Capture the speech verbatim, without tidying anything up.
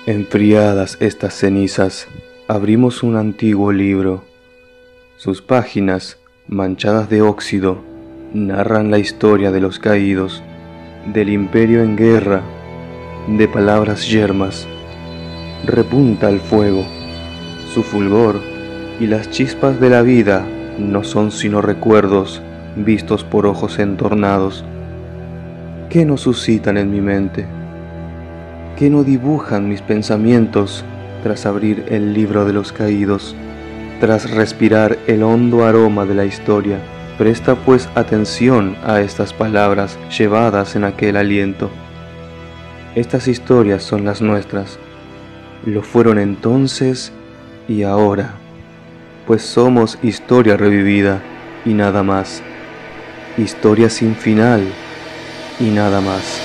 Enfriadas estas cenizas, abrimos un antiguo libro. Sus páginas, manchadas de óxido, narran la historia de los caídos, del imperio en guerra, de palabras yermas. Repunta el fuego, su fulgor y las chispas de la vida no son sino recuerdos vistos por ojos entornados. ¿Qué no suscitan en mi mente? ¿Qué no dibujan mis pensamientos tras abrir el libro de los caídos? Tras respirar el hondo aroma de la historia, presta pues atención a estas palabras llevadas en aquel aliento. Estas historias son las nuestras, lo fueron entonces y ahora, pues somos historia revivida y nada más, historia sin final y nada más.